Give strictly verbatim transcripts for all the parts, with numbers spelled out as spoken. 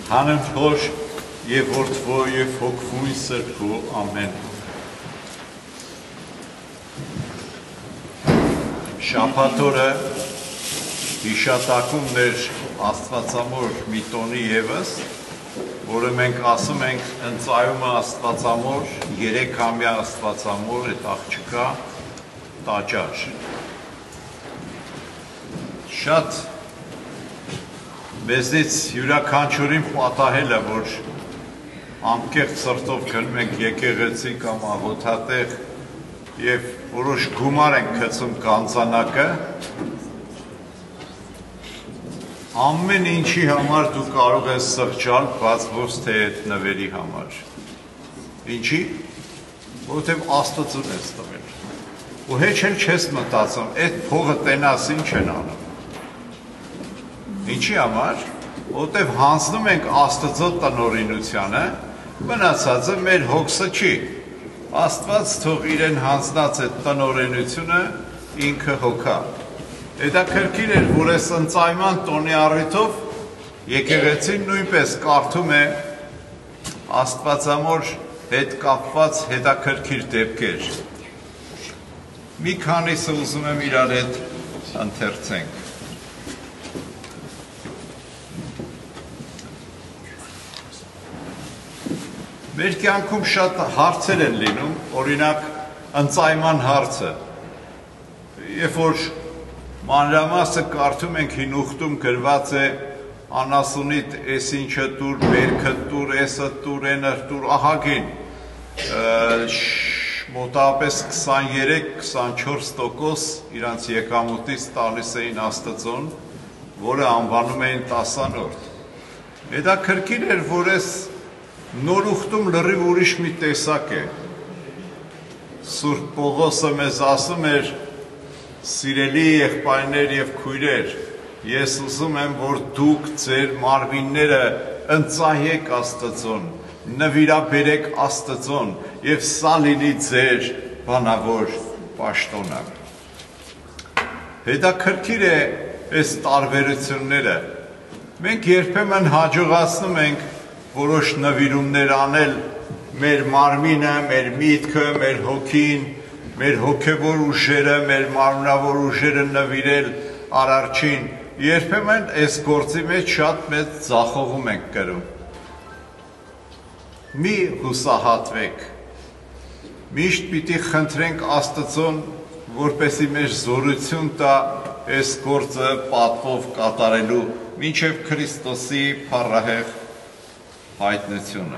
Հանուն Հոր եւ Որդվո եւ Հոգվույն Սրբու ամեն։ Շաբաթ օրը հիշատակումն էր Աստվածամոր մի տոնի ևս, որը մենք ասում ենք ընծայումը Աստվածամոր, երեքամյա Աստվածամոր այդ աղջկա տաճար։ Շատ մեզնից յուրաքանչյուրին պատահել է, որ անկեղծ սրտով գնում ենք եկեղեցի կամ աղոթատեղ եւ որոշ գումար ենք գցում կանցանակը, ամեն ինչի համար դու կարող ես սղճալ, բայց ոչ թե այդ նվերի համար։ Ինչի? Որովհետեւ Աստծուն ես տվել։ Ու հեչ էլ չես մտածում, այդ փողը տենաս ինչ են անում։ Ինչի համար, որտեվ հանձնում ենք Աստծո տնօրինությանը, մնացածը մեր հոգսը չի։ Աստված թող իրեն հանձնած այդ տնօրինությունը ինքը հոգա։ Հետաքրքիր էր, որ այս ընծայման տոնի առիթով եկեղեցին նույնպես կարդում է Աստվածամոր հետ կապված հետաքրքիր դեպքեր։ Մի քանիսը ուզում եմ իրար հետ ընթերցենք։ Մեր կյանքում շատ հարցեր են լինում, օրինակ ընծայման հարցը, երբ որ մանրամասը կարդում ենք հին ուխտում գրված է անասունիդ էս ինչը տուր, բերքը տուր, էսը տուր, ենը տուր, ահագին, մոտավորապես քսաներեք քսանչորս տոկոս իրանց եկամուտից տալիս էին Աստծուն, որը անվանում էին տասանորդ։ Հետաքրքիր էր, որ այս նոր ուխտում լրիվ ուրիշ մի տեսակ է։ Սուրբ Պողոսը մեզ ասում էր, սիրելի եղբայրներ եւ քույրեր, ես ուզում եմ, որ դուք ձեր մարմինները ընծայեք Աստծուն, նվիրաբերեք Աստծուն եւ սա լինի ձեր բանավոր պաշտոնը։ Հետաքրքիր է այս տարբերությունները։ Մենք երբեմն հաջողացնում ենք որոշ նվիրումներ անել մեր մարմինը, մեր միտքը, մեր հոգին, մեր հոգևոր ուժերը, մեր մարմնավոր ուժերը նվիրել Արարչին, երբեմն այս գործի մեջ շատ մեծ ձախողում ենք կրում։ Մի հուսահատվեք, միշտ պիտի խնդրենք Աստծուն, որպեսզի մեր զորություն տա այս գործը պատվով կատարելու, մինչև Քրիստոսի փառահեղ հայտնությունը։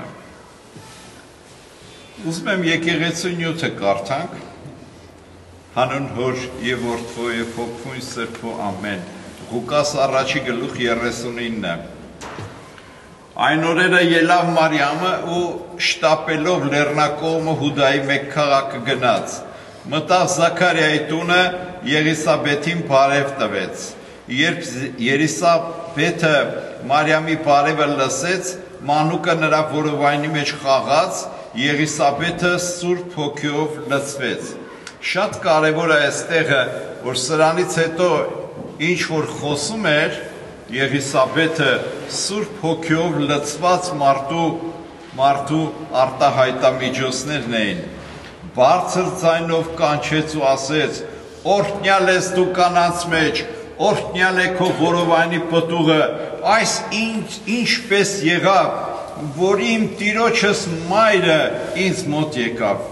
Ուզում եմ եկեղեցու նյութը կարդանք, հանուն Հոր եւ Որդվո եւ Հոգվույն Սրբու ամեն, Ղուկաս առաջի գլուխ երեսունինը։ Այն օրերը ելավ Մարիամը ու շտապելով լեռնակողմը Հուդայի մեկ քաղաքը գնաց, մտավ Զաքարիայի տունը, Եղիսաբեթին բարև տվեց։ Երբ Եղիսաբեթը Մարիամի բարևը լսեց, մանուկը նրա որովայնի մեջ խաղաց, Եղիսաբեթը Սուրբ Հոգիով լցվեց։ Շատ կարևոր է այստեղը, որ սրանից հետո ինչ որ խոսում էր, Եղիսաբեթը Սուրբ Հոգիով լցված մարդու մարդու արտահայտամիջոցներն էին։ Բարձր ձայնով կանչեց ու ասեց. «Օրհնյալ ես դու կանանց մեջ, օրհնյալ է քո որովայնի պտուղը, այս ինչպես եղավ, որ իմ տիրոջս մայրը ինձ մոտ եկավ»։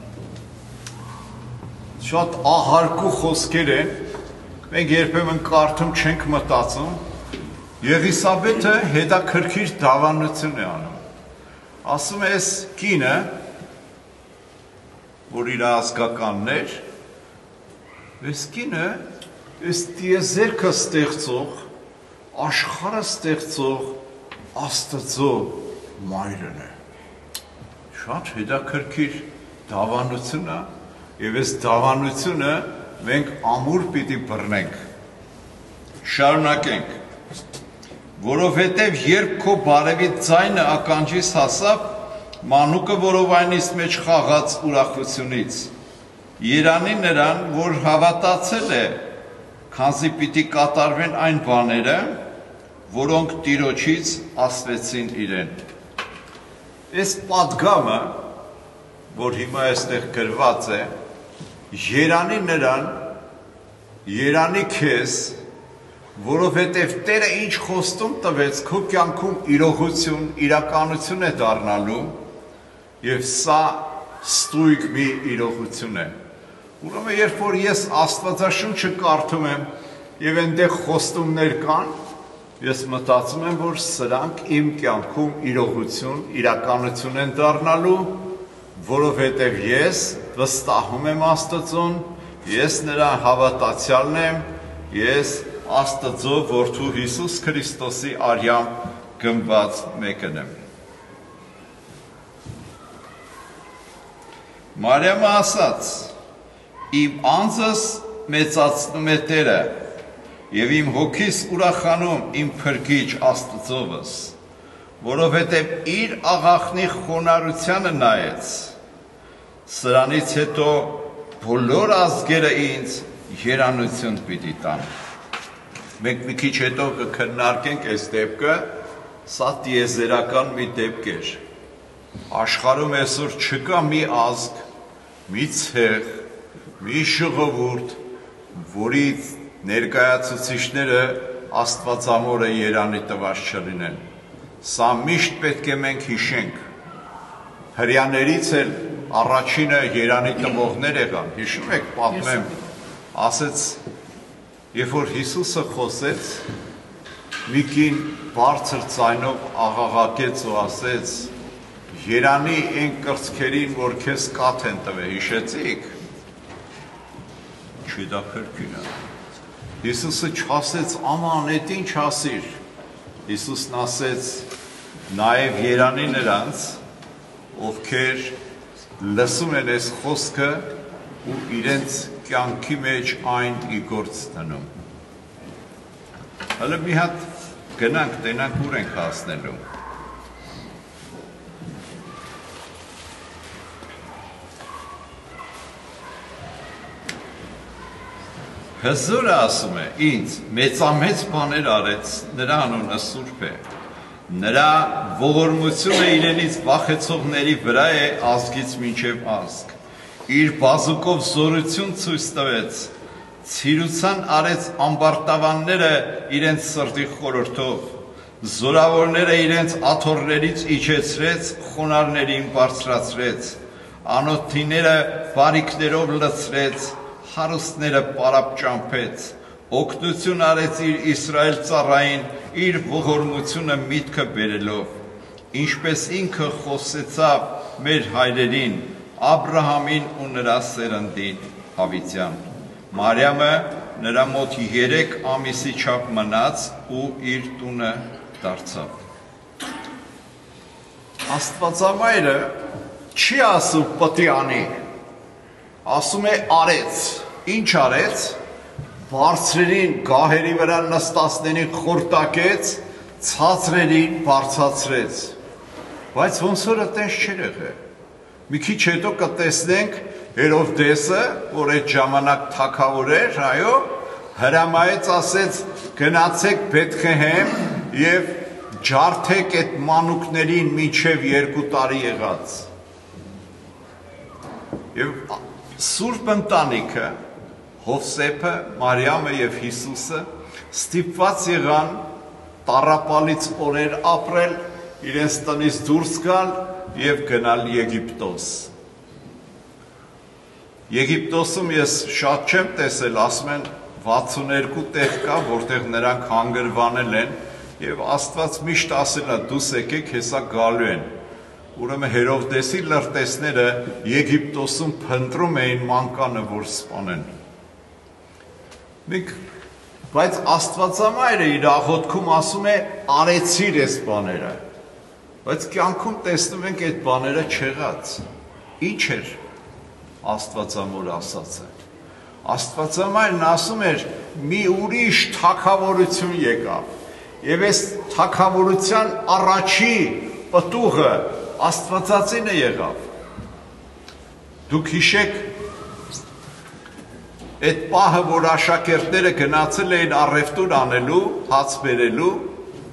Շատ ահարկու խոսքեր են, մենք երբեմն կարդում չենք մտածում, Եղիսաբեթը հետաքրքիր դավանություն է անում։ Ասում է, այս կինը, որ իր ազգականն էր, այս կինը այս տիեզերքը ստեղծող, աշխարհը ստեղծող Աստծո մայրն է։ Շատ հետաքրքիր դավանություն է, եւ այս դավանությունը մենք ամուր պիտի բռնենք։ Շարունակենք։ Որովհետև երբ քո բարևի ձայնը ականջիս հասավ, մանուկը որովայնից մեջ խաղաց ուրախությունից։ Երանի նրան, որ հավատացել է, քանզի պիտի կատարվեն այն բաները, որոնք Տիրոջից ասվեցին իրեն։ Այս պատգամը, որ հիմա այստեղ գրված է, երանի նրան, երանի քեզ, որովհետև Տերը ինչ խոստում տվեց, քո կյանքում իրողություն, իրականություն է դառնալու, եւ սա ստույգ մի իրողություն է։ Ուրեմն երբ որ ես Աստվածաշունչը կարդում եմ եւ այնտեղ խոստումներ կան, ես մտածում եմ, որ սրանք իմ կյանքում իրողություն, իրականություն են դառնալու, որովհետև ես վստահում եմ Աստծուն, ես նրա հավատացյալն եմ, ես Աստծո որդու Հիսուս Քրիստոսի արյամբ գնված մեկն եմ։ Մարիամը ասաց. Իմ անձս մեծացնում է Տերը, եւ իմ հոգիս ուրախանում իմ փրկիչ Աստծովս, որովհետև իր աղախնի խոնարհությանը նայեց, սրանից հետո բոլոր ազգերը ինձ երանություն պիտի տան։ Մենք մի քիչ հետո կքննարկենք այս դեպքը, սա տիեզերական մի դեպք էր։ Աշխարհում այսօր չկա մի ազգ, մի ցեղ, մի ժողովուրդ, որից ներկայացուցիչները Աստվածամորը երանի տված չլինեն։ Սա միշտ պետք է մենք հիշենք։ Հրյաներից էլ առաջինը երանի տվողներ եղան, հիշում եք, պատմեմ, ասեց, երբ որ Հիսուսը խոսեց, մի կին բարձր ձայնով աղաղակեց ու ասեց, երանի այն կրծքերին, որ քեզ կաթ են տվել, հիշեցիք։ Չի դա փրկին է։ Հիսուսը չասեց, աման, էդ ինչ ասիր։ Հիսուսն ասեց, նաև երանի նրանց, ովքեր լսում են այս խոսքը ու իրենց կյանքի մեջ այն իգործ դնում։ Հələ մի հատ գնանք, տենանք ուր ենք հասնելու։ Հզորը ասում է, ինձ մեծամեծ բաներ արեց, նրա անունը Սուրբ է, նրա ողորմությունը իրենից վախեցողների վրա է ազգից մինչև ազգ, իր բազուկով զորություն ցույց տվեց, ցիրուցան արեց ամբարտավանները իրենց սրտի խորհրդով, զորավորները իրենց աթոռներից իջեցրեց, խոնարհներին բարձրացրեց, անոթիները բարիքներով լցրեց, հարուստները պարապ ճամփեց, օգնություն արեց իր Իսրայել ծառային, իր ողորմությունը միտքը բերելով, ինչպես ինքը խոսեցավ մեր հայրերին, Աբրահամին ու նրա սերնդին Հավիտյան։ Մարիամը նրա մոտ երեք ամիսի չափ մնաց ու իր տունը դարձավ։ Աստվածամայրը չի ասում պտի անի, ասում է արեց, ինչ արեց, բարձրերին գահերի վրա նստածներին խորտակեց, ցածրերին բարձրացրեց, բայց ոնց որ այդպես չէր եղել։ Մի քիչ հետո կտեսնենք Հերովդեսը, որ այդ ժամանակ թագավոր էր, այո, հրամայեց, ասեց, գնացեք Բեթլեհեմ եւ ջարդեք այդ մանուկներին մինչև երկու տարի եղած։ Եվ Սուրբ ընտանիքը, Հովսեփը, Մարիամը եւ Հիսուսը ստիպված եղան տառապալից օրեր ապրել, իրենց տնից դուրս գալ եւ գնալ Եգիպտոս։ Եգիպտոսում ես շատ չեմ տեսել, ասում են վաթսուներկու տեղ կա, որտեղ նրանք հանգրվանել են եւ Աստված միշտ ասել է դուս եկեք, հեսա գալու են։ Ուրեմն Հերովդեսի լրտեսները Եգիպտոսում փնտրում էին մանկանը, որ սպանեն։ Մենք բայց Աստվածամայրը իր աղոթքում ասում է արեցիր այս բաները։ Բայց կյանքում տեսնում ենք այդ բաները չեղած։ Ինչ էր Աստվածամորը ասածը։ Աստվածամայրն ասում էր մի ուրիշ թագավորություն եկավ։ Եվ այս թագավորության առաջի պտուղը Աստվածածինը եղավ։ Դուք հիշեք այդ պահը, որ աշակերտները գնացել էին առևտուր անելու, հաց բերելու,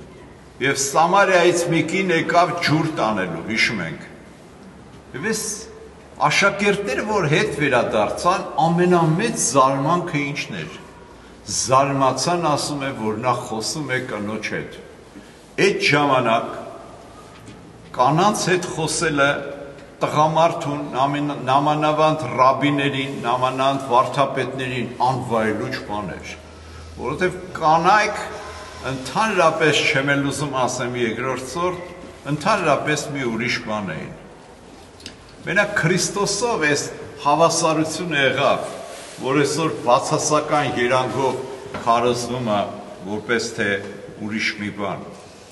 Եվ Սամարիայից մի կին եկավ ջուր տանելու, հիշում ենք։ Եվ այս աշակերտները, որ հետ վերադարձան, ամենամեծ զարմանքը ինչն էր։ Զարմացան, ասում է, որ նա խոսում է կնոջ հետ։ Այդ ժամանակ կանանց հետ խոսելը տղամարդուն, նամանավանդ ռաբիներին, նամանավանդ վարդապետներին անվայելուչ բան էր, որովհետև կանայք ընդհանրապես չեմ էլ ուզում ասեմ երկրորդ սորտ, ընդհանրապես մի ուրիշ բան էին։ Մենակ Քրիստոսով այս հավասարությունը եղավ, որ այսօր բացասական երանգով քարոզվում է որպես թե ուրիշ մի բան։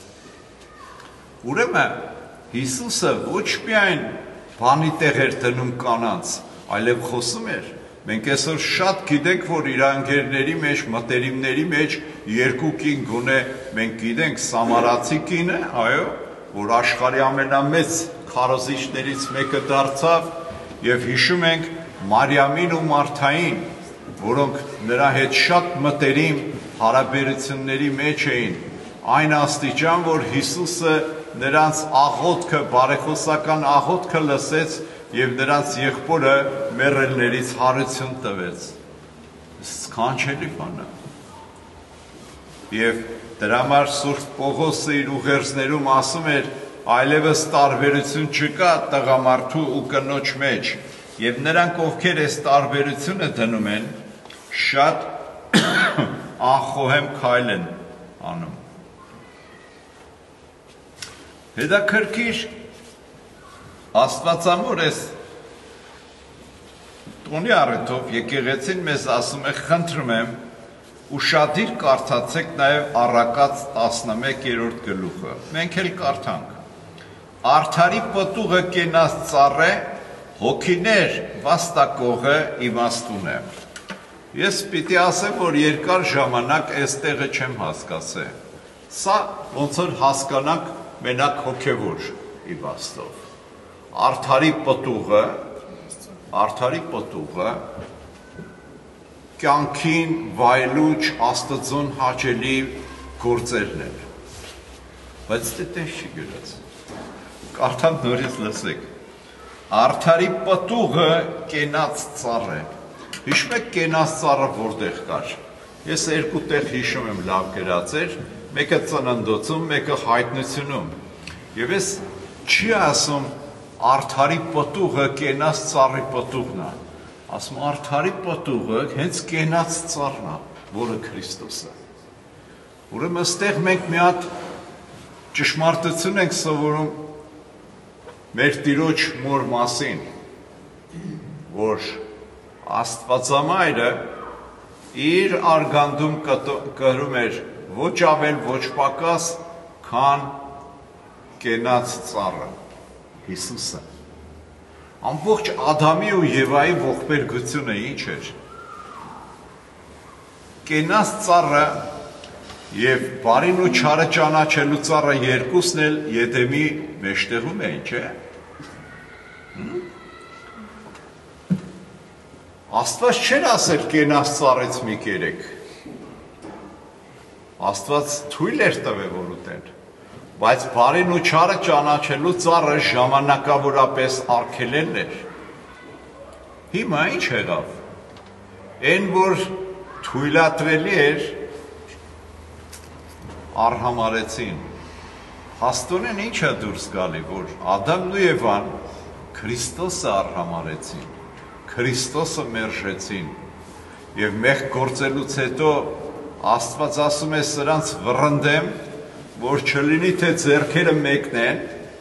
Ուրեմն Հիսուսը ոչ միայն բանի տեղ էր դնում կանանց, այլև խոսում էր։ Մենք այսօր շատ գիտենք, որ իր անգերների մեջ, մտերիմների մեջ երկու կին գոնե մենք գիտենք Սամարացի կինը, այո, որ աշխարհի ամենամեծ քարոզիչներից մեկը դարձավ, եւ հիշում ենք Մարիամին ու Մարթային, որոնք նրա հետ շատ մտերիմ հարաբերությունների մեջ էին, այն աստիճան, որ Հիսուսը նրանց աղոթքը, բարեխոսական աղոթքը լսեց եւ նրանց եղբորը մեռելներից հարություն տվեց։ Սքանչելի բան է։ Եվ դրա համար Սուրբ Պողոսը իր ուղերձներում ասում էր, այլևս տարբերություն չկա տղամարդու ու կնոջ մեջ, եւ նրանք, ովքեր այս տարբերությունը դնում են, շատ անխոհեմ քայլ են անում։ Հետաքրքիր Աստվածամոր էս տոնի առիթով եկեղեցին մեզ ասում է, խնդրում եմ, ուշադիր կարդացեք նաև Առակաց տասնմեկերորդ գլուխը։ Մենք էլ կարդանք։ Արդարի պտուղը կենաց ծառ է, հոգիներ վաստակողը իմաստուն է։ Ես պիտի ասեմ, որ երկար ժամանակ այս տեղը չեմ հասկացել։ Սա ոնց որ հասկանանք մենակ հոգևոր իմաստով։ Արդարի պտուղը, արդարի պտուղը կյանքին վայելուչ Աստծուն հաճելի գործերն են։ Բայց դե տես չի գրած։ Կարդամ նորից լսեք։ Արդարի պտուղը կենաց ծառ է։ Հիշում եք կենաց ծառը որտեղ կար։ Ես երկու տեղ հիշում եմ լավ գրած էր, մեկը ծննդոցում, մեկը հայտնությունում։ Եվ ես չի ասում արդարի պտուղը կենաց ծառի պտուղն է։ Ասում արդարի պտուղը հենց կենաց ծառն է, որը Քրիստոսը։ Ուրեմն այստեղ մենք մի հատ ճշմարտություն ենք սովորում մեր Տիրոջ մոր մասին, որ Աստվածամայրը իր արգանդում կրում էր ոչ ավել, ոչ պակաս, քան կենաց ծառը, Հիսուսը։ Ամբողջ Ադամի ու Եվայի ողբերգությունը ինչ էր։ Կենաց ծառը եւ բարին ու չարը ճանաչելու ծառը երկուսն էլ Եդեմի մեջտեղում էին, չէ՞։ Աստված չէր ասել կենաց ծառից մի կերեք։ Աստված թույլ էր տվել, որ ուտեն, բայց բարին ու չարը ճանաչելու ծառը ժամանակավորապես արգելել էր։ Հիմա ինչ եղավ։ Այն, որ թույլատրելի էր, արհամարեցին։ Հաստորեն ինչ է դուրս գալի, որ Ադամն ու Եվան Քրիստոսը արհամարեցին, Քրիստոսը մերժեցին, եւ մեղք գործելուց հետո Աստված ասում է սրանց վռնդեմ, որ չլինի թե ձեռքերը մեկնեն,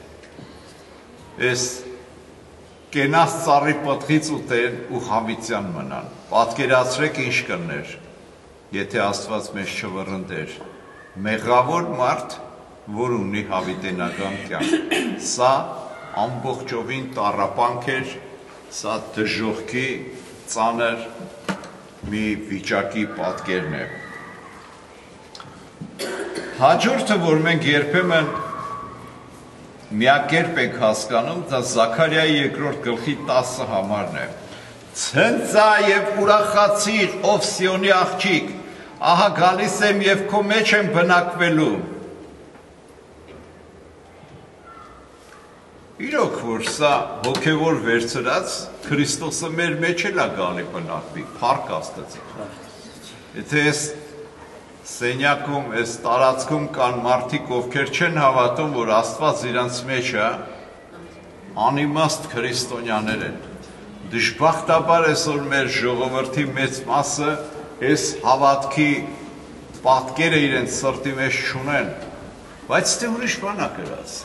այս կենաց ծառի պտղից ուտեն ու հավիտյան մնան։ Պատկերացրեք ինչ կներ, եթե Աստված մեզ չվռնդեր։ Մեղավոր մարդ, որ ունի հավիտենական կյանք։ Սա ամբողջովին տառապանք էր, սա դժոխքի ծանր մի վիճակի պատկերն է։ Հաջորդը, որ մենք երբեմն միակերպ ենք հասկանում, դա Զաքարիայի երկրորդ գլխի տասը համարն է։ Ցնծա եւ ուրախացիր, ով Սիոնի աղջիկ, ահա գալիս եմ եւ քո մեջ եմ բնակվելու։ իրոք որ սա հոգևոր վերցրած Քրիստոսը մեր մեջ էլ է գալի բնակվի, փառք Աստծո։ Եթե այս սենյակում, այս տարածքում կան մարդիկ, ովքեր չեն հավատում, որ Աստված իրանց մեջ է, անիմաստ քրիստոնյաներ են։ Դժբախտաբար այսօր մեր ժողովրդի մեծ մասը այս հավատքի պատկերը իրենց սրտի մեջ չունեն, բայց դե ուրիշ բան է գրած։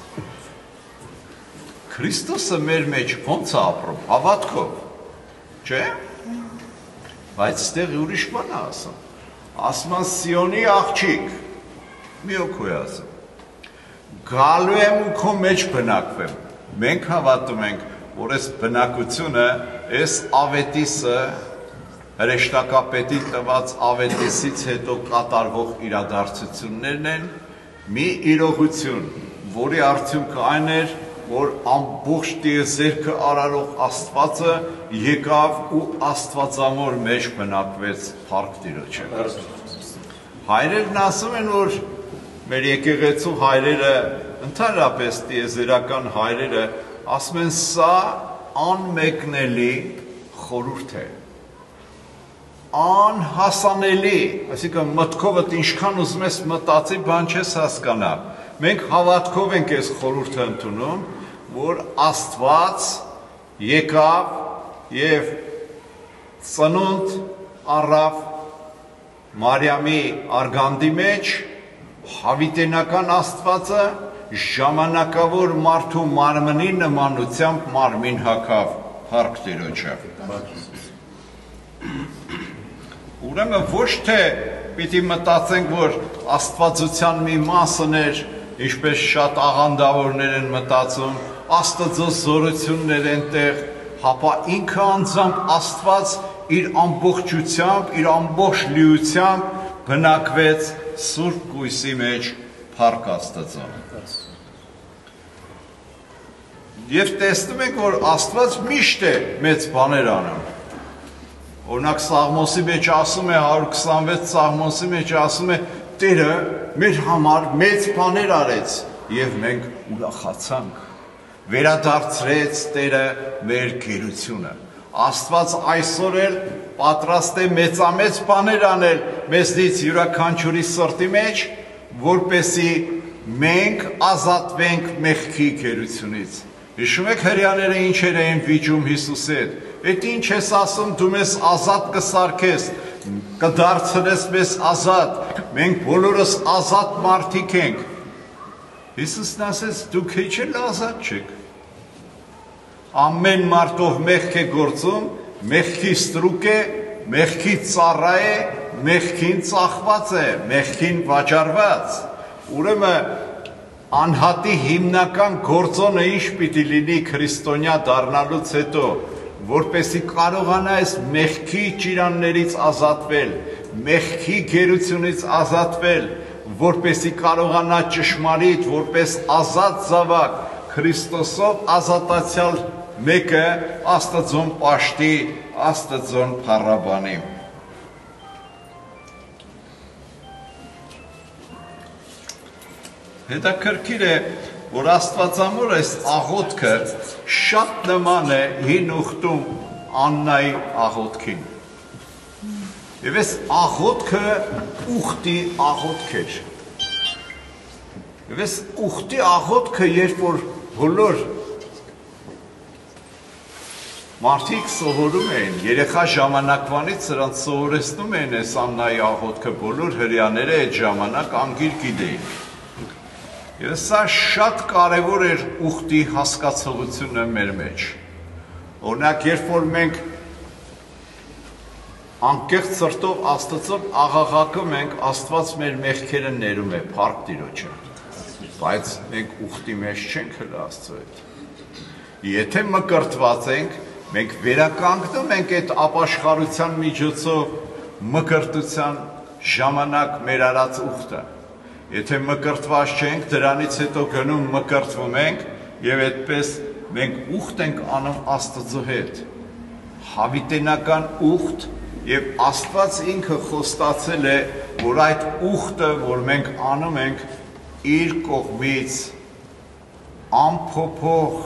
Քրիստոսը մեր մեջ ո՞նց է ապրում, հավատքով, չէ՞։ Բայց դե ուրիշ բան է ասում։ Ասում են Սիոնի աղջիկ, մի օքոյ ասում։ Գալու եմ ու քո մեջ բնակվեմ։ Մենք հավատում ենք, որ այս բնակությունը, այս ավետիսը, հրեշտակապետի տված ավետիսից հետո կատարվող իրադարձություններն են, մի իրողություն, որի արդյունքը այն էր, որ ամբողջ տիեզերքը արարող Աստվածը եկավ ու Աստվածամոր մեջ բնակվեց, փառք Տիրոջը։ Հայրերն ասում են, որ մեր եկեղեցու հայրերը, ընդհանրապես տիեզերական հայրերը, ասում են սա անմեկնելի խորհուրդ է, անհասանելի, այսինքն մտքովդ ինչքան ուզում ես մտածի, բան չես հասկանա։ Մենք հավատքով ենք այս խորհուրդը ընդունում, որ Աստված եկավ և ծնունդ առավ Մարիամի արգանդի մեջ, հավիտենական Աստվածը ժամանակավոր մարդու մարմնի նմանությամբ մարմին հագավ, փառք Տիրոջը։ Ուրեմն ոչ թե պիտի մտածենք, որ աստվածության մի մասն էր, ինչպես շատ աղանդավորներ են մտածում, Աստծո զորություններ են տեղ, հապա ինքը անձամբ Աստված իր ամբողջությամբ, իր ամբողջ լիությամբ բնակվեց Սուրբ Կույսի մեջ, փառք Աստծո։ Եվ տեսնում ենք, որ Աստված միշտ է մեծ բաներ անում։ Օրինակ Սաղմոսի մեջ ասում է, հարյուր քսանվեց Սաղմոսի մեջ ասում է, Տերը մեր համար մեծ բաներ արեց, և մենք ուրախացանք, վերադարձրեց Տերը մեր գերությունը։ Աստված այսօր էլ պատրաստ է մեծամեծ բաներ անել մեզնից յուրաքանչյուրի սրտի մեջ, որպեսզի մենք ազատվենք մեղքի գերությունից։ Հիշում եք հրեաները ինչեր էին վիճում Հիսուսի հետ։ Էդ ինչ ես ասում, դու մեզ ազատ կսարքես, կդարձնես մեզ ազատ, մենք բոլորս ազատ մարդիկ ենք։ Հիսուսն ասեց, դուք հեչ էլ ազատ չեք։ Ամեն մարդով մեղք է գործում, մեղքի ստրուկ է, մեղքի ծառա է, մեղքին ծախված է, մեղքին վաճառված։ Ուրեմն անհատի հիմնական գործոնը ինչ պիտի լինի քրիստոնյա դառնալուց հետո, որպեսզի կարողանա այս մեղքի ճիրաններից ազատվել, մեղքի գերությունից ազատվել, որպեսզի կարողանա ճշմարիտ, որպես ազատ զավակ, Քրիստոսով ազատացյալ մեկը Աստծուն պաշտի, Աստծուն փառաբանի։ Հետաքրքիր է, որ Աստվածամոր այս աղոթքը շատ նման է հին ուխտում Աննայի աղոթքին։ Եվ այս աղոթքը ուխտի աղոթք էր։ Եվ այս ուխտի աղոթքը, երբ որ բոլոր մարդիկ սովորում էին, երեխա ժամանակվանից սրանց սովորեցնում էին այս Աննայի աղոթքը, բոլոր հրեաները այդ ժամանակ անգիր գիտեին։ Եվ սա շատ կարևոր էր ուխտի հասկացողությունը մեր մեջ։ Օրինակ, երբ որ մենք անկեղծ սրտով Աստծուն աղաղակում ենք, Աստված մեր մեղքերը ներում է, փառք Տիրոջը։ Բայց մենք ուխտի մեջ չենք հլը Աստծո հետ։ Եթե մկրտված ենք, մենք վերականգնում ենք այդ ապաշխարության միջոցով մկրտության ժամանակ մեր արած ուխտը։ Եթե մկրտված չենք, դրանից հետո գնում մկրտվում ենք և այդպես մենք ուխտ ենք անում Աստծո հետ։ Հավիտենական ուխտ և Աստված ինքը խոստացել է, որ այդ ուխտը, որ մենք անում ենք, իր կողմից անփոփոխ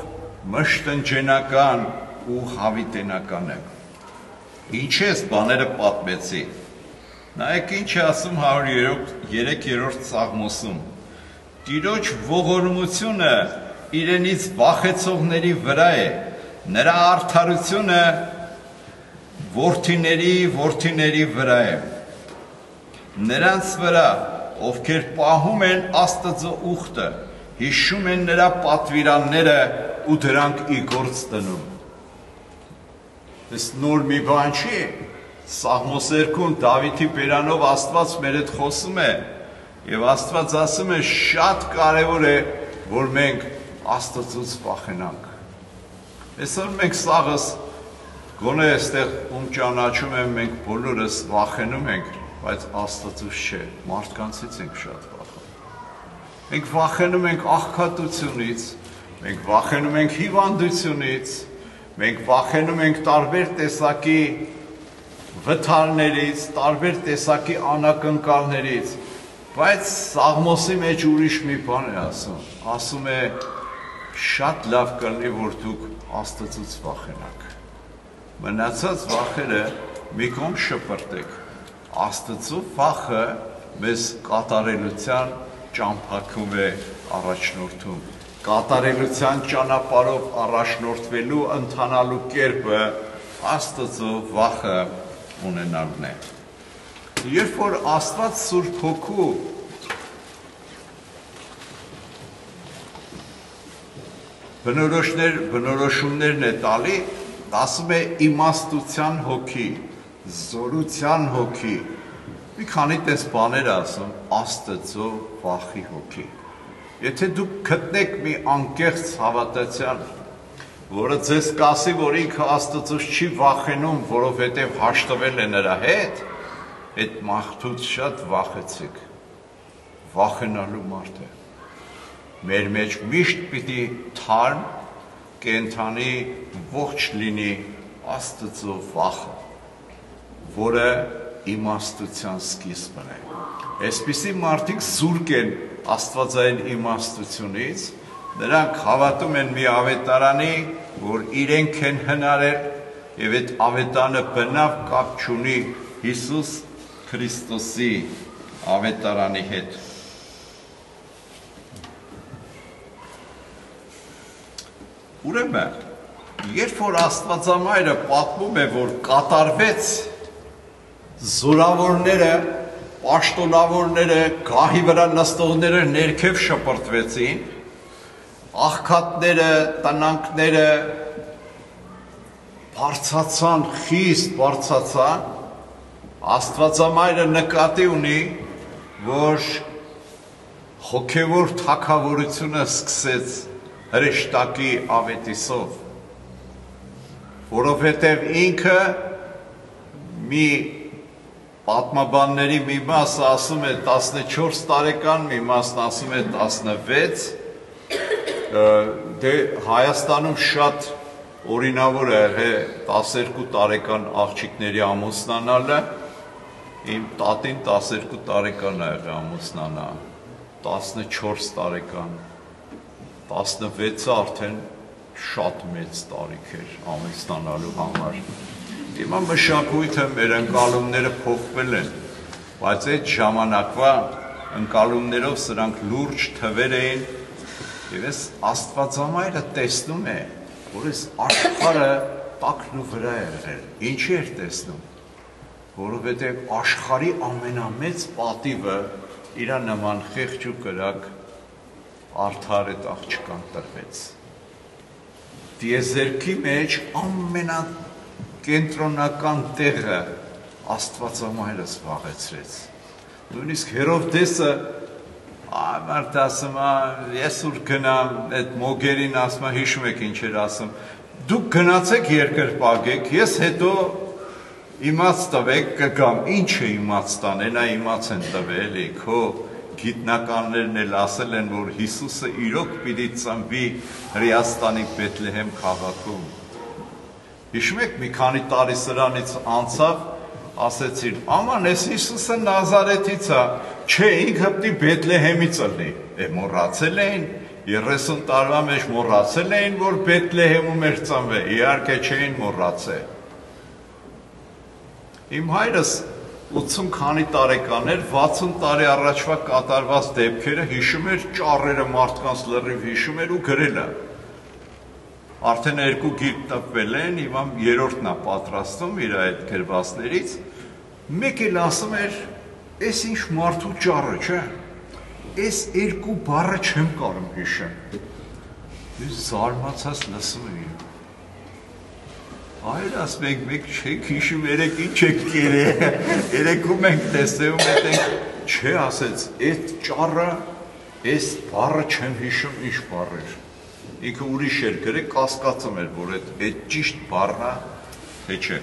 մշտնջենական ու հավիտենական է։ Ինչ է այս բաները պատմեցի։ Նայեք ինչ է ասում հարյուրերորդ Սաղմոսում։ Տիրոջ ողորմությունը իրենից վախեցողների վրա է, նրա արդարությունը որդիների որդիների վրա է։ Նրանց վրա, ովքեր պահում են Աստծո ուխտը, հիշում են նրա պատվիրանները ու դրանք ի գործ դնում։ Այս նոր մի բան չի, Սաղմոս երկում Դավիթի բերանով Աստված մեր հետ խոսում է, եւ Աստված ասում է շատ կարևոր է, որ մենք Աստծուց վախենանք։ Այսօր մենք սաղս գոնե այստեղ ում ճանաչում եմ, մենք բոլորս վախենում ենք, բայց Աստծուց չէ, մարդկանցից ենք շատ վախենում։ Մենք վախենում ենք աղքատությունից, մենք վախենում ենք հիվանդությունից, մենք վախենում ենք տարբեր տեսակի վթարներից, տարբեր տեսակի անակնկալներից, բայց Սաղմոսի մեջ ուրիշ մի բան է ասում, ասում է շատ լավ կլինի, որ դուք Աստծուց վախենաք։ Մնացած վախերը մի կողմ շպրտեք, Աստծո վախը մեզ կատարելության ճամփակում է առաջնորդում, կատարելության ճանապարհով առաջնորդվելու ընթանալու կերպը Աստծո վախը ունենալն է։ Երբ որ Աստված Սուրբ Հոգու բնորոշներ, բնորոշումներն է տալի, ասում է իմաստության հոգի, զորության հոգի, մի քանի տես բաներ ասում, Աստծո վախի հոգի։ Եթե դուք գտնեք մի անկեղծ հավատացյալ, որը ձեզ կասի, որ ինքը Աստծուց չի վախենում, որովհետև հաշտվել է նրա հետ, այդ մարդուց շատ վախեցիք, վախենալու մարդ է։ Մեր մեջ միշտ պիտի թարմ, կենթանի ողջ լինի Աստծո վախը, որը իմաստության սկիզբն է։ Այսպիսի մարդիկ զուրկ են աստվածային իմաստությունից, նրանք հավատում են մի ավետարանի, որ իրենք են հնարել, եւ այդ ավետանը բնավ կապ չունի Հիսուս Քրիստոսի ավետարանի հետ։ Ուրեմն, երբ որ Աստվածամայրը պատմում է, որ կատարվեց, զորավորները, պաշտոնավորները, գահի վրա նստողները ներքև շպրտվեցին, աղքատները, տնանքները բարձացան, խիստ բարձացան, Աստվածամայրը նկատի ունի, որ հոգևոր թագավորությունը սկսեց հրեշտակի ավետիսով, որովհետև ինքը մի պատմաբանների մի մասը ասում է տասնչորս տարեկան, մի մասն ասում է տասնվեց, դե Հայաստանում շատ օրինավոր է եղել տասներկու տարեկան աղջիկների ամուսնանալը, իմ տատին տասներկու տարեկան է եղել ամուսնանա, տասնչորս տարեկան, տասնվեցը արդեն շատ մեծ տարիք էր ամուսնանալու համար։ Հիմա մշակույթը մեր ընկալումները փոխվել են, բայց այդ ժամանակվա ընկալումներով սրանք լուրջ թվեր էին, եւ այս Աստվածամայրը տեսնում է, որ այս աշխարհը տակն ու վրա է եղել։ Ինչի էր տեսնում, որովհետև աշխարհի ամենամեծ պատիվը իր նման խեղճ ու կրակ արդար այդ աղջկան տրվեց։ Տիեզերքի մեջ ամենակենտրոնական տեղը Աստվածամայրը զբաղեցրեց։ Նույնիսկ Հերովդեսը մարդ ասում է, ես ուր գնամ, այդ մոգերին ասում է, հիշում եք ինչ էր ասում, դուք գնացեք երկրպագեք, ես հետո իմաց տվեք կգամ, ինչ է իմաց տանեն, այ իմաց են տվել, քո գիտնականներն էլ ասել են, որ Հիսուսը իրոք պիտի ծնվի Հրեաստանի Բեթլեհեմ քաղաքում։ Հիշում եք, մի քանի տարի սրանից անցավ, ասեցին, աման, ես Հիսուսը Նազարեթից է, չէ, ինքը պիտի Բեթլեհեմից լինի։ Է մոռացել էին, երեսուն տարվա մեջ մոռացել էին, որ Բեթլեհեմում էր ծնվել, իհարկե չէին մոռացել։ Իմ հայրս ութսուն քանի տարեկան էր, վաթսուն տարի առաջվա կատարված դեպքերը հիշում էր, ճառերը մարդկանց լրիվ հիշում էր ու գրել է։ Արդեն երկու գիրք տպվել են, իվամ երրորդն է պատրաստում իր այդ գրվածներից, մեկ էլ ասում էր, «Էս ինչ մարդու ճառը, չէ, էս երկու բառը չեմ կարում հիշեմ»։ Ես զարմացած լսում եմ իրեն։ Այր ասում ենք, մեկ չեք հիշում, երեք ինչ եք կերել, երեքում ենք տեսնում ենք, չէ ասեց, այդ ճառը, այս բառը չեմ հիշում, ինչ բառ էր։ Ինքը ուրիշ էր գրել, կասկածում էր, որ այդ ճիշտ բառն է, թե չէ։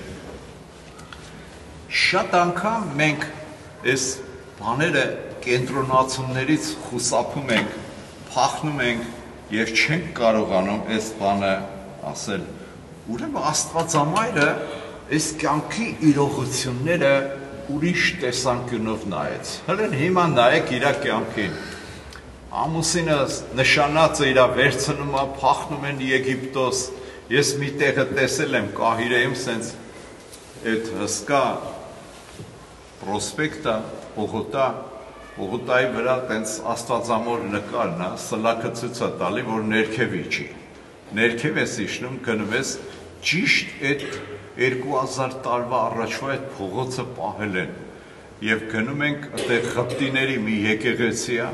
Շատ անգամ մենք այս բաները կենտրոնացումներից խուսափում ենք, փախնում ենք եւ չենք կարողանում այս բանը ասել։ Ուրեմն Աստվածամայրը այս կյանքի իրողությունները ուրիշ տեսանկյունով նայեց։ Հəլեն հիմա նայեք իր կյանքին։ Ամուսինս նշանածը իր վերցնում է, փախնում են Եգիպտոս։ Ես մի տեղը տեսել եմ Կահիրեում, սենց այդ հսկա պրոսպեկտա, Բողոտա, Բողոտայի վրա տենց Աստվածամոր նկարն է, սլաքը ցույց է տալի, որ ներքև իջի։ Ներքև ես իջնում, գնում ես ճիշտ այդ երկու հազար տարվա առաջվա այդ փողոցը պահել են եւ գնում ենք այդտեղ Ղպտիների մի եկեղեցի է։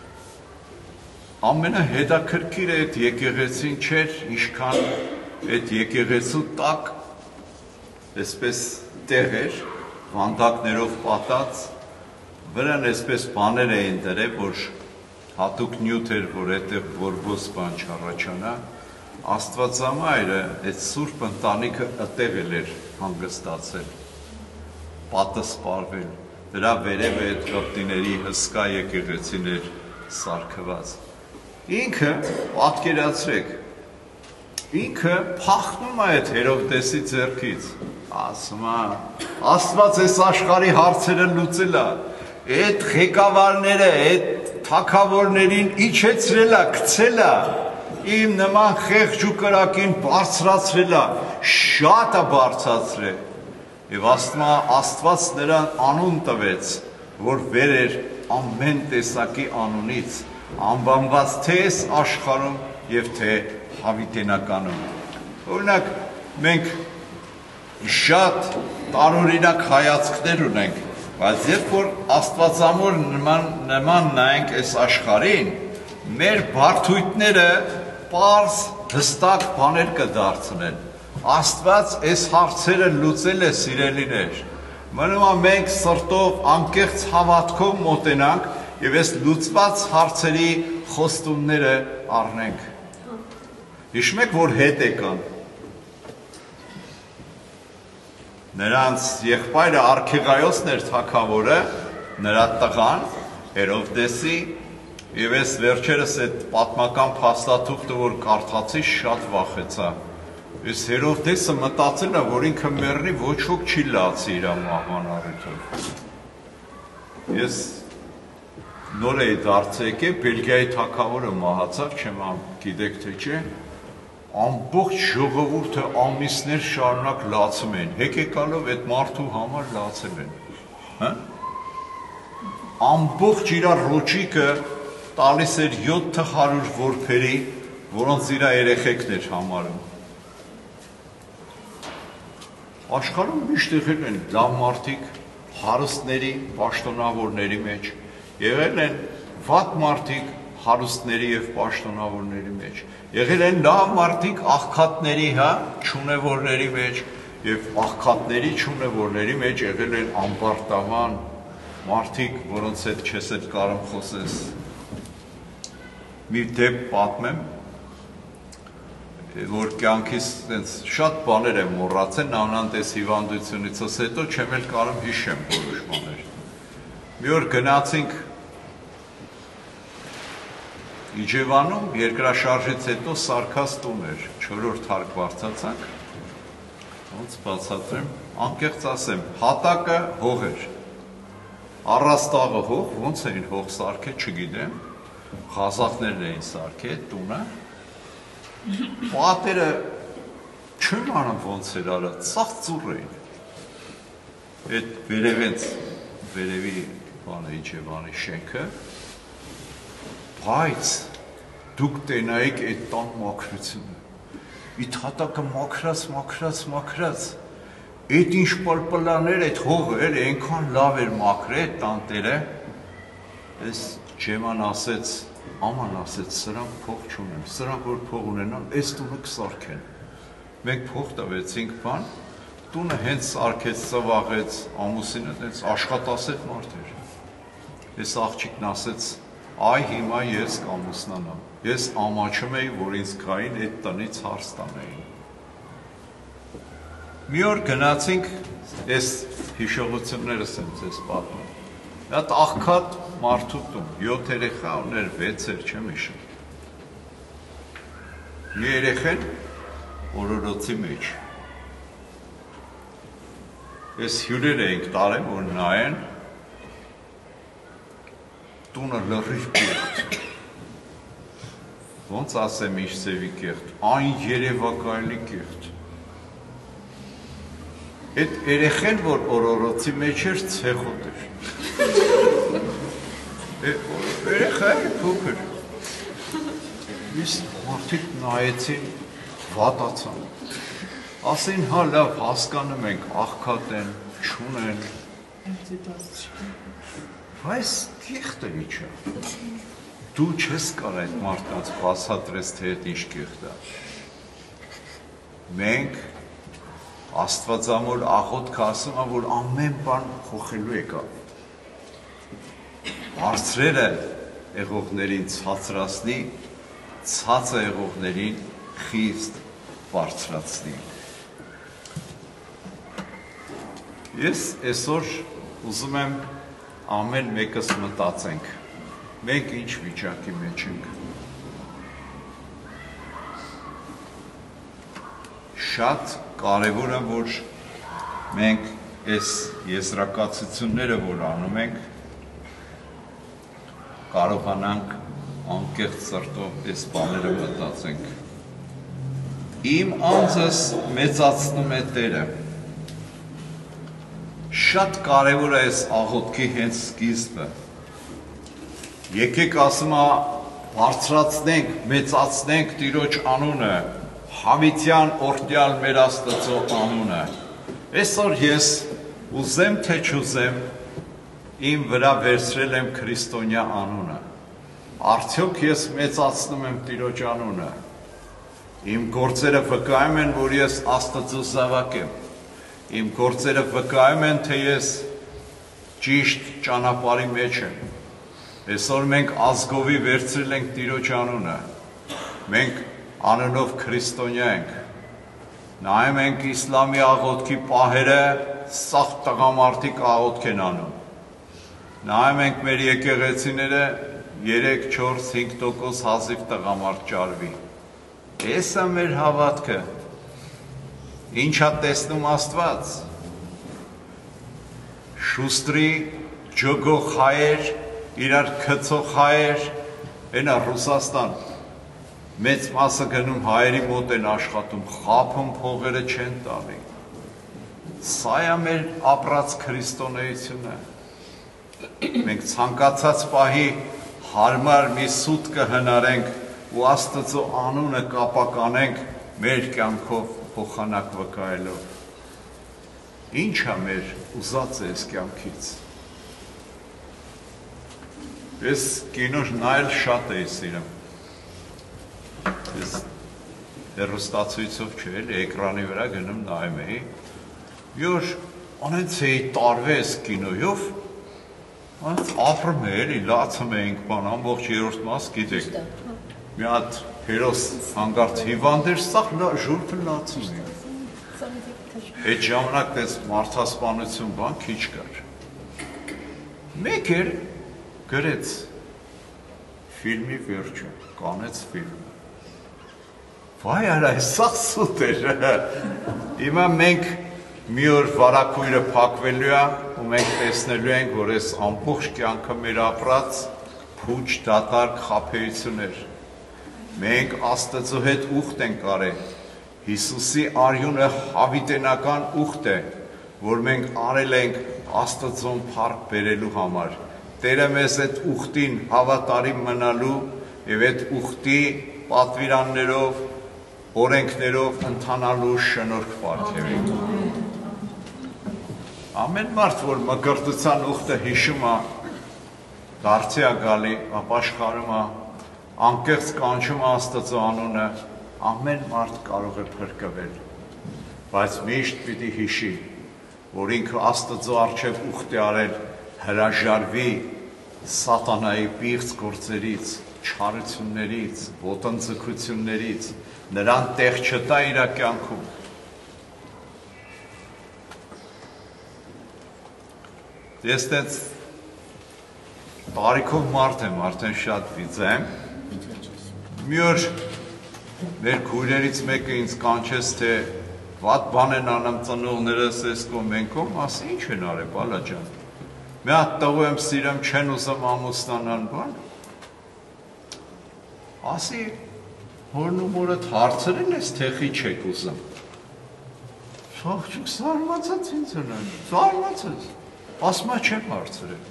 Ամենահետաքրքիրը այդ եկեղեցին չէր, ինչքան այդ եկեղեցու տակ այսպես տեղ էր, վանդակներով պատած, վրան այսպես բաներ էին դրել, որ հատուկ նյութ էր, որ այդտեղ որբոս բան չառաջանա։ Աստվածամայրը այդ սուրբ ընտանիքը այդտեղ էր հանգստացել, պատը սպարվել, դրա վերև է այդ Ղպտիների հսկա եկեղեցին էր սարքված։ Ինքը, պատկերացրեք, ինքը փախնում է այդ Հերովդեսի ձեռքից, ասում է, Աստված այս աշխարհի հարցերը լուծել է, այդ ղեկավարները, այդ թագավորներին իջեցրել է, գցել է, իմ նման խեղճ ու կրակին բարձրացրել է, շատ է բարձրացրել, եւ Աստված նրան անուն տվեց, որ վեր էր ամեն տեսակի անունից, անվանված թե այս աշխարհում եւ թե հավիտենականում։ Օրինակ, մենք շատ տարօրինակ հայացքներ ունենք, բայց երբ որ Աստվածամոր նման նման նայենք այս աշխարհին, մեր բարդույթները պարզ հստակ բաներ կդարձնեն։ Աստված այս հարցերը լուծել է, սիրելիներ։ Մնում է մենք սրտով անկեղծ հավատքով մոտենանք եւ այս լուծված հարցերի խոստումները առնենք։ Հիշում եք, որ հետ եկան։ Նրանց եղբայրը Արքեղայոսն էր թագավորը, նրա տղան Հերովդեսի, եւ այս վերջերս այդ պատմական փաստաթուղթը, որ կարդացի, շատ վախեցա։ Այս Հերովդեսը մտածել է, որ ինքը մեռնի, ոչ ոք չի լացի իր մահվան առիթով։ Ես նոր էի դարձել եկել, Բելգիայի թագավորը մահացավ, չեմ գիտեք թե չէ, ամբողջ ժողովուրդը ամիսներ շարունակ լացում են, հեկեկալով այդ մարդու համար լացել են։ Ամբողջ իր ռոճիկը տալիս էր յոթ հարյուր որբերի, որոնց իր երեխեքն էր համարում։ Աշխարհում միշտ եղել են լավ մարդիկ, հարուստների, պաշտոնավորների մեջ, եղել են վատ մարդիկ, հարուստների եւ պաշտոնավորների մեջ, եղել են լավ մարդիկ, աղքատների, հա, չունևորների մեջ եւ աղքատների, չունևորների մեջ եղել են ամբարտավան մարդիկ, որոնց հետ չես էլ կարող խոսես։ Մի դեպք պատմեմ, որ կյանքից շատ բաներ եմ մոռացել, նավնանտես հիվանդությունից հետո չեմ էլ կարող հիշեմ որոշ բաներ։ Մի օր գնացինք Իջևանում, երկրաշարժից հետո սարքած տուն էր, չորրորդ հարկ բարձացանք, ոնց բացատրեմ, անկեղծ ասեմ, հատակը հող էր, առաստաղը հող, ոնց էին հող սարքել, չգիտեմ, Ղազախներն էին սարքել տունը։ Պատերը չեմ անում ոնց էր արած, սաղ ծուռ էին։ Այդ վերևից, վերևի բանը իջևանի շենքը, բայց դուք տենայիք այդ տան մաքրությունը։ Իդ հատակը մաքրած, մաքրած, մաքրած, այդ ինչ պլպլաներ, այդ հողը էր, այնքան լավ էր մաքրել այդ տանտերը, ես Ջեման ասեց, աման ասեց, սրանք փող չունեն, սրանք որ փող ունենան, այս տունը կսարքեն։ Մենք փող տվեցինք բան, տունը հենց սարքեց, ծվաղեց, ամուսինը հենց աշխատասեր մարդ էր։ Այս աղջիկն ասեց, այ հիմա ես կամուսնանամ, ես ամաչում էի, որ ինձ գային այդ տնից հարս տանեին։ Մի օր գնացինք, այս հիշողություններս եմ ձեզ պատմում։ Այդ աղքատ մարդու տուն, յոթ երեխա ուներ, վեց էր, չեմ հիշում։ Մի երեխեն օրորոցի մեջ։ Այս հյուրեր էինք տարել, որ նայեն, տունը լրիվ կեղտ։ Ոնց ասեմ ինչ ձևի կեղտ, այն երևակայելի կեղտ։ Այդ երեխեն, որ օրորոցի մեջ էր, ցեխոտ էր։ Երեխա էր փոքր։ Իսկ մարդիկ նայեցին, վատացան։ Ասին, հա լավ, հասկանում ենք, աղքատ են, չունեն։ Բայց կեղտը իչա։ Դու չես կար այդ մարդկանց բացատրես, թե այդ ինչ կեղտ է։ Մենք Աստվածամոր աղոթքը ասում է, որ ամեն բան փոխելու եկա։ Բարձրերը եղողներին ցածրացնի, ցածը եղողներին խիստ բարձրացնի։ Ես այսօր ուզում եմ ամեն մեկս մտածենք, մենք ինչ վիճակի մեջ ենք։ Շատ կարևոր է, որ մենք այս եզրակացությունները, որ անում ենք, կարողանանք անկեղծ սրտով այս բաները մտածենք։ Իմ անձս մեծացնում է Տերը։ Շատ կարևոր է այս աղոթքի հենց սկիզբը։ Եկեք ասում է, բարձրացնենք, մեծացնենք Տիրոջ անունը, Հավիտյան օրհնյալ մեր Աստծո անունը։ Այսօր ես ուզեմ թե չուզեմ, իմ վրա վերցրել եմ քրիստոնյա անունը։ Արդյոք ես մեծացնում եմ Տիրոջ անունը։ Իմ գործերը վկայում են, որ ես Աստծո զավակ եմ։ Իմ գործերը վկայում են, թե ես ճիշտ ճանապարհի մեջ եմ։ Այսօր մենք ազգովի վերցրել ենք Տիրոջ անունը։ Մենք անունով քրիստոնյա ենք, նայում ենք իսլամի աղոթքի պահերը, սաղ տղամարդիկ աղոթք են անում, նայում ենք մեր եկեղեցիները երեք, չորս, հինգ տոկոս հազիվ տղամարդ ճարվի, ես է մեր հավատքը, ինչ է տեսնում Աստված, շուստրի, ջոգող հայեր, իրար քցող հայեր, ենա Ռուսաստան, մեծ մասը գնում հայերի մոտ են աշխատում, խափում փողերը չեն տալի։ Սա է մեր ապրած քրիստոնեությունը։ Մենք ցանկացած պահի հարմար մի սուտ կհնարենք ու Աստծո անունը կապականենք մեր կյանքով փոխանակ վկայելով։ Ինչ է մեր ուզած է այս կյանքից։ Ես կինո նայել շատ էի սիրում։ Ես հեռուստացույցով չէ, էլի էկրանի վրա գնում նայում էի, մի օր անենց էի տարվես կինոյով, անց ապրում է էլի, լացում էինք բան, ամբողջ երրորդ մաս գիտեք, մի հատ հերոս հանգարց հիվանդ էր, սաղ ժուրթը լացում էինք, այդ ժամանակ դες մարդասպանություն բան քիչ կար, մեկ էր գրեց ֆիլմի վերջը, կանեց ֆիլմը, վայ արա, սաղ սուտ էր, իմա մենք մի օր վարակույրը փակվելու է ու մենք տեսնելու ենք, որ այս ամբողջ կյանքը մեր ապրած փուչ դատարկ խաբեություններ։ Մենք Աստծո հետ ուխտ ենք արել։ Հիսուսի արյունը հավիտենական ուխտ է, որ մենք արել ենք Աստծուն փառք բերելու համար։ Տերը մեզ այդ ուխտին հավատարիմ մնալու եւ այդ ուխտի պատվիրաններով, օրենքներով ընթանալու շնորհք պարգևի։ Ամեն մարդ, որ մկրտության ուխտը հիշում է, դարձի է գալի, ապաշխարում է, անկեղծ կանչում է Աստծո անունը, ամեն մարդ կարող է փրկվել, բայց միշտ պիտի հիշի, որ ինքը Աստծո առջև ուխտ է արել, հրաժարվի սատանայի պիղծ գործերից, չարություններից, ոտնձգություններից, նրան տեղ չտա իր կյանքում։ Ես տենց տարիքով մարդ եմ, արդեն շատ վիծեմ, մի օր մեր քույրերից մեկը ինձ կանչեց, թե վատ բան են անում ծնողներս ես կողմ մենք կողմ, ասի ինչ են արել, բալա ջան, մի հատ տղու եմ սիրեմ, չեն ուզում ամուսնանան բան, ասի հորն ու մորդ հարցրել ես, թե խի չեք ուզում, շաղջուկ զարմացած ինձ են, զարմացած, ասմա չեմ հարցրել,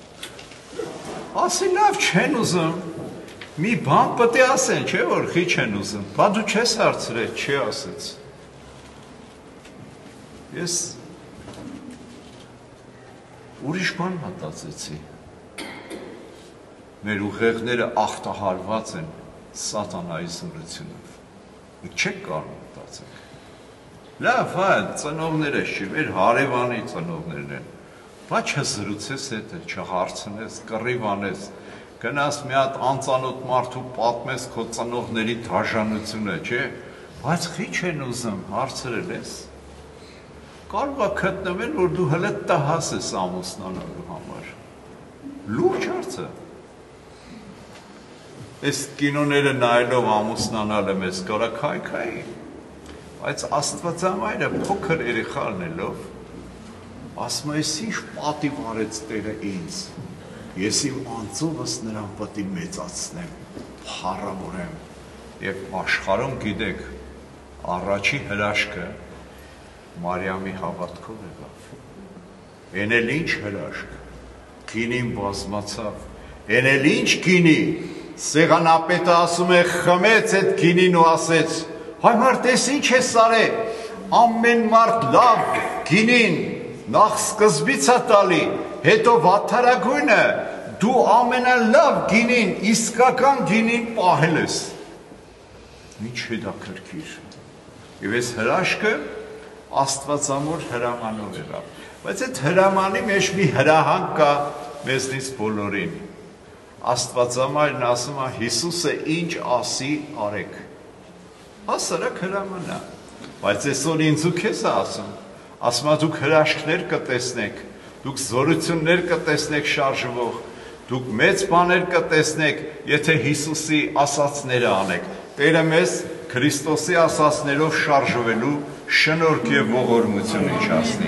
ասի լավ չեն ուզում, մի բան պտի ասեն, չէ որ խի չեն ուզում, բա դու չես հարցրել, չի ասեց, ես ուրիշ բան մտածեցի, մեր ուղեղները ախտահարված են սատանայի զորությունով, մենք չեք կարող մտածենք, լավ հա, ծնողներ ես չի, մեր հարևանի ծնողներն են, բա չզրուցես հետը, չհարցնես, կռիվ անես, գնաս մի հատ անծանոթ մարդու պատմես քո ծնողների դաժանությունը, չէ, բայց խի չեն ուզում, հարցրել ես, կարող է գտնվել, որ դու հələ տհաս ես ամուսնանալու համար, լուրջ հարցը, այս կինոները նայելով ամուսնանալը մեզ կարա քայքայի, բայց Աստվածամայրը փոքր երեխա լինելով, ասում է, ես ինչ պատիվ արեց Տերը ինձ, ես իմ անձովս նրան պետք է մեծացնեմ, փառավորեմ եւ աշխարհում գիտեք, առաջի հրաշքը Մարիամի հավատքով եղավ։ Էն էլ ինչ հրաշք, գինին բազմացավ, էն էլ ինչ գինի, սեղանապետը ասում է խմեց այդ գինին ու ասեց, հայ մարդ ես ինչ ես արել, ամեն մարդ լավ գինին նախ սկզբից է տալի, հետո վատթարագույնը, դու ամենալավ գինին, իսկական գինին պահել ես։ Ինչ հետաքրքիր։ Եվ այս հրաշքը Աստվածամոր հրամանով եղավ։ Բայց այդ հրամանի մեջ մի հրահանգ կա մեզնից բոլորին։ Աստվածամայրն ասում է Հիսուսը ինչ ասի արեք։ Հասարակ հրաման է։ Բայց այսօր ինձ ու քեզ է ասում։ Ասում է դուք հրաշքներ կտեսնեք, դուք զորություններ կտեսնեք շարժվող, դուք մեծ բաներ կտեսնեք, եթե Հիսուսի ասածները անեք։ Տերը մեզ Քրիստոսի ասածներով շարժվելու շնորհք եւ ողորմություն իջացնի։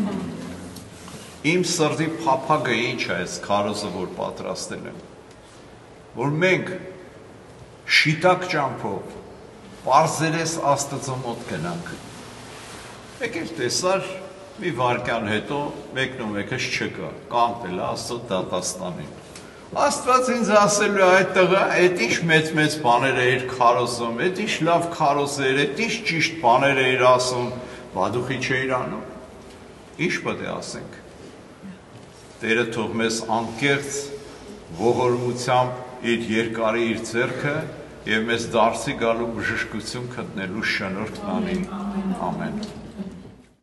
Իմ սրտի փափագը ինչ է այս քարոզը, որ պատրաստել եմ, որ մենք շիտակ ճամփով պարզերես Աստծո մոտ գնանք։ Եկել տեսար, մի վարկյան հետո մեկն ու մեկս չկա, կանտել է Աստծո դատաստանին։ Աստված ինձ ասելու է այդ տղա, այդ ինչ մեծ-մեծ բաներ էիր քարոզում, այդ ինչ լավ քարոզեր, այդ ինչ ճիշտ բաներ էիր ասում, բա դու խի չէիր անում։ Ինչ պետք է ասենք։ Տերը թող մեզ անկեղծ ողորմությամբ իր երկարի իր ձեռքը եւ մեզ դարձի գալու բժշկություն գտնելու շնորհք տանի։ Ամեն։